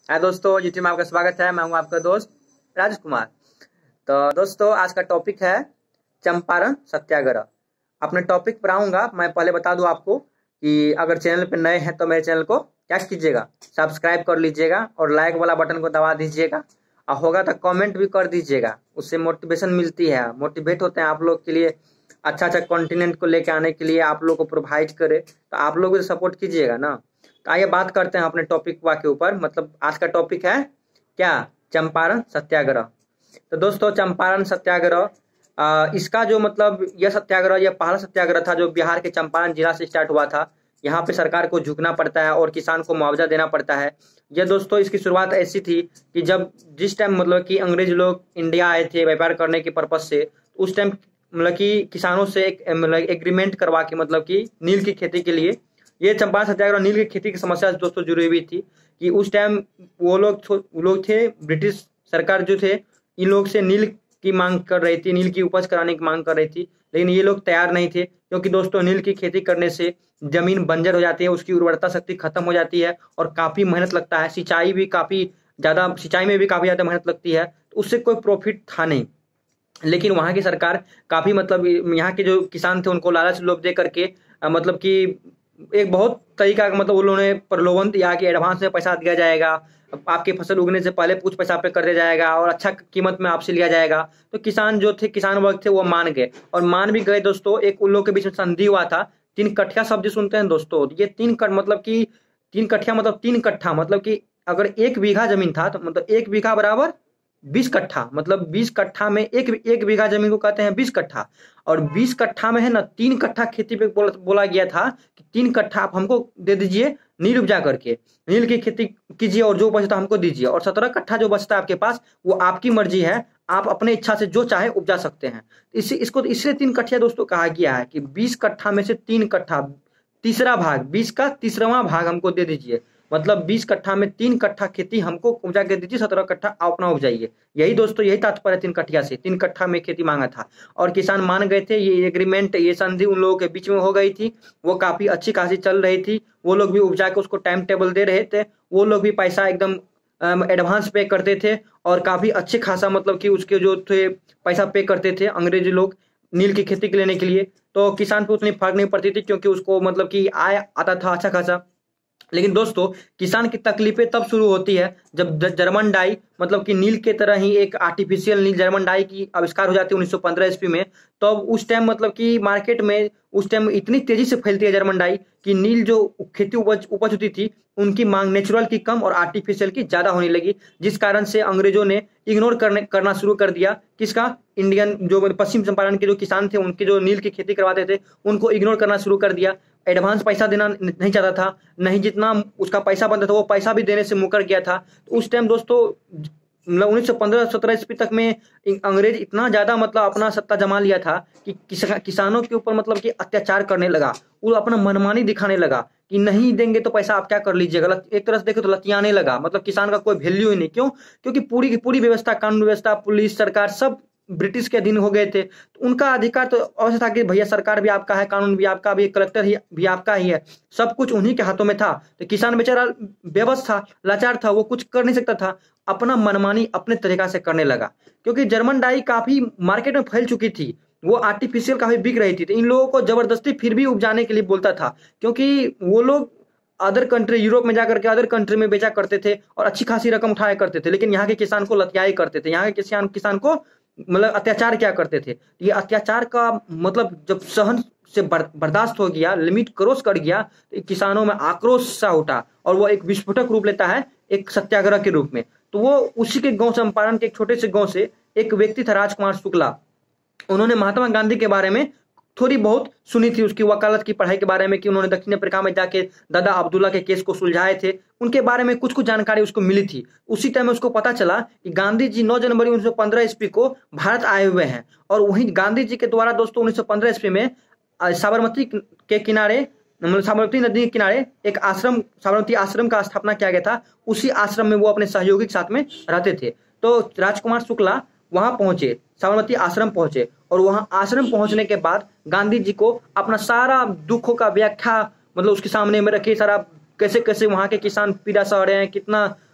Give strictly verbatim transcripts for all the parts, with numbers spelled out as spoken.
है दोस्तों, यूट्यूब में आपका स्वागत है। मैं हूं आपका दोस्त राजू कुमार। तो दोस्तों, आज का टॉपिक है चंपारण सत्याग्रह। अपने टॉपिक पर आऊंगा। मैं पहले बता दूं आपको कि अगर चैनल पर नए हैं तो मेरे चैनल को क्या कीजिएगा, सब्सक्राइब कर लीजिएगा और लाइक वाला बटन को दबा दीजिएगा, और होगा तो कमेंट भी कर दीजिएगा। उससे मोटिवेशन मिलती है, मोटिवेट होते हैं आप लोग के लिए अच्छा अच्छा कॉन्टिनेंट को लेके आने के लिए, आप लोग को प्रोवाइड करे तो आप लोग भी सपोर्ट कीजिएगा ना। तो आइए बात करते हैं अपने टॉपिक के ऊपर। मतलब आज का टॉपिक है क्या, चंपारण सत्याग्रह। तो दोस्तों, चंपारण सत्याग्रह आ, इसका जो मतलब यह सत्याग्रह यह पहला सत्याग्रह था जो बिहार के चंपारण जिला से स्टार्ट हुआ था। यहाँ पे सरकार को झुकना पड़ता है और किसान को मुआवजा देना पड़ता है। यह दोस्तों इसकी शुरुआत ऐसी थी कि जब जिस टाइम मतलब कि अंग्रेज लोग इंडिया आए थे व्यापार करने के पर्पज से, उस टाइम मतलब कि किसानों से एक मतलब एग्रीमेंट करवा के मतलब कि नील की खेती के लिए, ये चंपारण सत्याग्रह नील की खेती की समस्या से दोस्तों जुड़ी हुई थी कि उस टाइम वो लोग वो लोग थे, ब्रिटिश सरकार जो थे इन लोग से नील की मांग कर रही थी, नील की उपज कराने की मांग कर रही थी, लेकिन ये लोग तैयार नहीं थे क्योंकि दोस्तों नील की खेती करने से जमीन बंजर हो जाती है, उसकी उर्वरता शक्ति खत्म हो जाती है और काफी मेहनत लगता है। सिंचाई भी काफी ज्यादा सिंचाई में भी काफी ज्यादा मेहनत लगती है, तो उससे कोई प्रॉफिट था नहीं। लेकिन वहां की सरकार काफी मतलब यहाँ के जो किसान थे उनको लालच लोभ दे करके मतलब कि एक बहुत तरीका का मतलब उन्होंने प्रलोभन दिया कि एडवांस में पैसा दिया जाएगा, आपकी फसल उगने से पहले कुछ पैसा पे कर दिया जाएगा और अच्छा कीमत में आपसे लिया जाएगा। तो किसान जो थे, किसान वर्ग थे, वो मान गए और मान भी गए दोस्तों। एक उन लोगों के बीच में संधि हुआ था। तीन कट्ठा शब्द सुनते हैं दोस्तों, ये तीन कट मतलब कि तीन कट्ठा मतलब तीन कट्ठा मतलब कि अगर एक बीघा जमीन था तो मतलब एक बीघा बराबर बीस कट्ठा, मतलब बीस कट्ठा में एक एक बीघा जमीन को कहते हैं बीस कट्ठा, और बीस कट्ठा में है ना तीन कट्ठा खेती पे बोला, बोला गया था कि तीन कट्ठा आप हमको दे दीजिए नील उपजा करके, नील की खेती कीजिए और जो बचता हमको दीजिए, और सत्रह कट्ठा जो बचता है आपके पास वो आपकी मर्जी है, आप अपने इच्छा से जो चाहे उपजा सकते हैं। इसी इसको इसलिए तीन कट्ठा दोस्तों कहा गया है कि बीस कट्ठा में से तीन कट्ठा, तीसरा भाग, बीस का तीसरा भाग हमको दे दीजिए। मतलब बीस कट्ठा में तीन कट्ठा खेती हमको उपजा के दीजिए, सत्रह कट्ठा अपना उपजाइए। यही दोस्तों यही तात्पर्य तीन कट्ठिया से, तीन कट्ठा में खेती मांगा था और किसान मान गए थे। ये एग्रीमेंट, ये संधि उन लोगों के बीच में हो गई थी, वो काफी अच्छी खासी चल रही थी। वो लोग भी उपजा के उसको टाइम टेबल दे रहे थे, वो लोग भी पैसा एकदम एडवांस पे करते थे और काफी अच्छे खासा मतलब कि उसके जो थे पैसा पे करते थे अंग्रेजी लोग नील की खेती लेने के लिए। तो किसान को उतनी फर्क नहीं पड़ती थी क्योंकि उसको मतलब कि आय आता था अच्छा खासा। लेकिन दोस्तों किसान की तकलीफें तब शुरू होती है जब जर्मन डाई मतलब कि नील के तरह ही एक आर्टिफिशियल नील जर्मन डाई की आविष्कार हो जाती है उन्नीस सौ पंद्रह ईस्वी में। तो उस टाइम मतलब कि मार्केट में उस टाइम इतनी तेजी से फैलती है जर्मन डाई कि नील जो खेती उपज उपज होती थी उनकी मांग नेचुरल की कम और आर्टिफिशियल की ज्यादा होने लगी, जिस कारण से अंग्रेजों ने इग्नोर करने करना शुरू कर दिया। किसका? इंडियन जो पश्चिम चंपारण के जो किसान थे उनके जो नील की खेती करवाते थे उनको इग्नोर करना शुरू कर दिया। एडवांस पैसा देना नहीं चाहता था, नहीं जितना उसका पैसा बनता था वो पैसा भी देने से मुकर गया था। तो उस टाइम दोस्तों मतलब उन्नीस सौ पंद्रह सत्रह ईस्वी तक में अंग्रेज इतना ज्यादा मतलब अपना सत्ता जमा लिया था कि किसा, किसानों के ऊपर मतलब कि अत्याचार करने लगा, वो अपना मनमानी दिखाने लगा कि नहीं देंगे तो पैसा आप क्या कर लीजिएगा। एक तरह से देखे तो लतियाने लगा, मतलब किसान का कोई वैल्यू ही नहीं। क्यों? क्योंकि पूरी की पूरी व्यवस्था, कानून व्यवस्था, पुलिस, सरकार सब ब्रिटिश के अधीन हो गए थे। तो उनका अधिकार तो अवश्य था कि भैया सरकार भी आपका है, कानून भी आपका, भी कलेक्टर ही भी आपका ही है, सब कुछ उन्हीं के हाथों में था। तो किसान बेचारा बेबस था, लाचार था, वो कुछ कर नहीं सकता था, अपना मनमानी अपने तरीका से करने लगा। क्योंकि जर्मन डाई काफी मार्केट में फैल चुकी थी, वो आर्टिफिशियल काफी बिक रही थी, तो इन लोगों को जबरदस्ती फिर भी उपजाने के लिए बोलता था क्योंकि वो लोग अदर कंट्री, यूरोप में जाकर के अदर कंट्री में बेचा करते थे और अच्छी खासी रकम उठाया करते थे, लेकिन यहाँ के किसान को लतियाई करते थे, यहाँ के किसान किसान को मतलब अत्याचार क्या करते थे। ये अत्याचार का मतलब जब सहन से बर, बर्दाश्त हो गया, लिमिट क्रॉस कर गया, तो किसानों में आक्रोश सा उठा और वो एक विस्फोटक रूप लेता है एक सत्याग्रह के रूप में। तो वो उसी के गांव चंपारण के एक छोटे से गांव से एक व्यक्ति था, राजकुमार शुक्ला। उन्होंने महात्मा गांधी के बारे में थोड़ी बहुत सुनी थी, उसकी वकालत की पढ़ाई के बारे में कि उन्होंने दक्षिण अफ्रीका में जाके दादा अब्दुल्ला के केस को सुलझाए थे, उनके बारे में कुछ कुछ जानकारी उसको मिली थी। उसी टाइम में उसको पता चला कि गांधी जी नौ जनवरी उन्नीस सौ पंद्रह ईस्वी को भारत आए हुए हैं और वहीं गांधी जी के द्वारा दोस्तों उन्नीस सौ पंद्रह ईस्वी में साबरमती के किनारे मतलब साबरमती नदी के किनारे एक आश्रम, साबरमती आश्रम का स्थापना किया गया था। उसी आश्रम में वो अपने सहयोगी के साथ में रहते थे। तो राजकुमार शुक्ला वहां पहुंचे, साबरमती आश्रम पहुंचे और वहां आश्रम पहुंचने के बाद गांधी जी को अपना सारा दुखों का व्याख्या मतलब उसके सामने में रखे, सारा कैसे कैसे वहां के किसान पीड़ा सह रहे हैं, कितना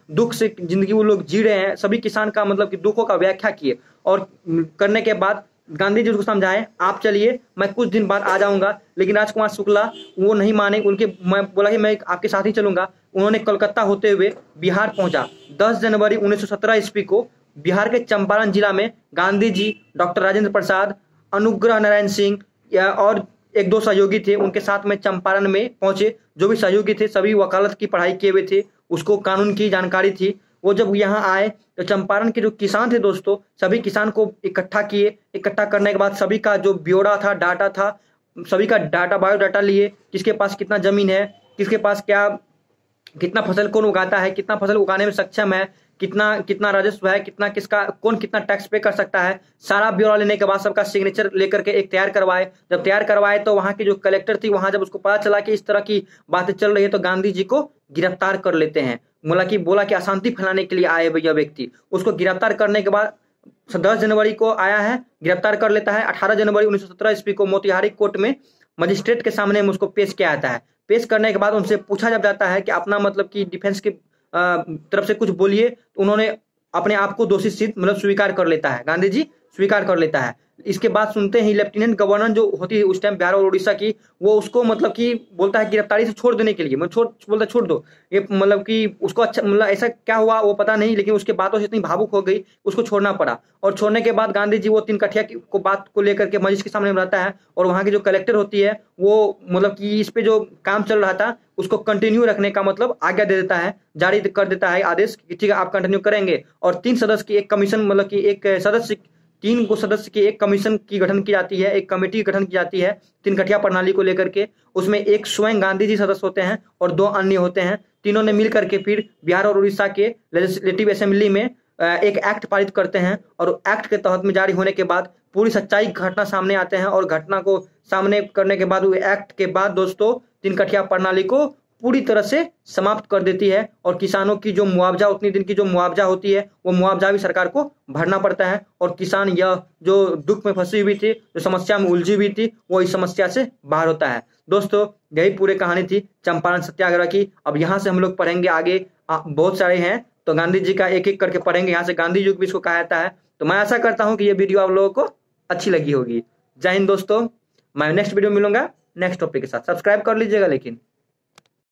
दुख से जिंदगी वो लोग जी रहे हैं, सभी किसान का मतलब कि दुखों का व्याख्या किए और करने के बाद गांधी जी उसको समझाए, आप चलिए मैं कुछ दिन बाद आ जाऊंगा। लेकिन राजकुमार शुक्ला वो नहीं माने, उनके मैं बोला कि मैं आपके साथ ही चलूंगा। उन्होंने कोलकाता होते हुए बिहार पहुंचा। दस जनवरी उन्नीस सौ सत्रह ईस्वी को बिहार के चंपारण जिला में गांधी जी, डॉक्टर राजेंद्र प्रसाद, अनुग्रह नारायण सिंह और एक दो सहयोगी थे, उनके साथ में चंपारण में पहुंचे। जो भी सहयोगी थे सभी वकालत की पढ़ाई किए हुए थे, उसको कानून की जानकारी थी। वो जब यहाँ आए तो चंपारण के जो किसान थे दोस्तों, सभी किसान को इकट्ठा किए। इकट्ठा करने के बाद सभी का जो ब्यौरा था, डाटा था, सभी का डाटा बायोडाटा लिए, किसके पास कितना जमीन है, किसके पास क्या कितना फसल कौन उगाता है, कितना फसल उगाने में सक्षम है, कितना कितना राजस्व है, कितना किसका कौन कितना टैक्स पे कर सकता है, सारा ब्यौरा लेने के बाद सबका सिग्नेचर लेकर के एक तैयार करवाए। जब तैयार करवाए तो वहां की जो कलेक्टर थी, वहां जब उसको पता चला कि इस तरह की बातें चल रही है तो गांधी जी को गिरफ्तार कर लेते हैं। बोला कि बोला कि अशांति फैलाने के लिए आए यह व्यक्ति। उसको गिरफ्तार करने के बाद दस जनवरी को आया है, गिरफ्तार कर लेता है। अठारह जनवरी उन्नीस सौ सत्रह ईस्वी को मोतिहारी कोर्ट में मजिस्ट्रेट के सामने में उसको पेश किया जाता है। पेश करने के बाद उनसे पूछा जब जाता है कि अपना मतलब कि डिफेंस की तरफ से कुछ बोलिए, तो उन्होंने अपने आप को दोषी सिद्ध मतलब स्वीकार कर लेता है, गांधी जी स्वीकार कर लेता है। इसके बाद सुनते ही लेफ्टिनेंट गवर्नर जो होती है उस टाइम बिहार और उड़ीसा की, वो उसको मतलब कि बोलता है गिरफ्तारी से छोड़ देने के लिए, मतलब छोड़ बोलता छोड़ दो ये, मतलब कि उसको अच्छा मतलब ऐसा क्या हुआ वो पता नहीं, लेकिन उसके बातों से इतनी भावुक हो गई उसको छोड़ना पड़ा। और छोड़ने के बाद गांधी जी वो तीन कठिया को बात को लेकर के मजिस्ट्रेट के सामने रहता है और वहां की जो कलेक्टर होती है वो मतलब कि इस पे जो काम चल रहा था उसको कंटिन्यू रखने का मतलब आज्ञा दे देता है, जारी कर देता है आदेश कि ठीक है आप कंटिन्यू करेंगे। और तीन सदस्य की एक कमीशन मतलब कि एक सदस्य तीन को सदस्य की एक कमीशन की गठन की जाती है, एक कमेटी गठन की जाती है तीन कठिया प्रणाली को लेकर के। उसमें एक स्वयं गांधी जी सदस्य होते हैं और दो अन्य होते हैं। तीनों ने मिल करके फिर बिहार और उड़ीसा के लेजिस्लेटिव असेंबली में एक एक्ट पारित करते हैं और एक्ट के तहत में जारी होने के बाद पूरी सच्चाई घटना सामने आते हैं। और घटना को सामने करने के बाद वो एक्ट के बाद दोस्तों तीन कठिया प्रणाली को पूरी तरह से समाप्त कर देती है और किसानों की जो मुआवजा उतनी दिन की जो मुआवजा होती है वो मुआवजा भी सरकार को भरना पड़ता है। और किसान यह जो दुख में फंसी हुई थी, जो समस्या में उलझी हुई थी, वो इस समस्या से बाहर होता है। दोस्तों यही पूरी कहानी थी चंपारण सत्याग्रह की। अब यहाँ से हम लोग पढ़ेंगे आगे, बहुत सारे हैं तो गांधी जी का एक एक करके पढ़ेंगे। यहाँ से गांधी युग भी इसको कहा जाता है। तो मैं आशा करता हूँ कि ये वीडियो आप लोगों को अच्छी लगी होगी। जय हिंद दोस्तों, मैं नेक्स्ट वीडियो मिलूंगा नेक्स्ट टॉपिक के साथ। सब्सक्राइब कर लीजिएगा लेकिन।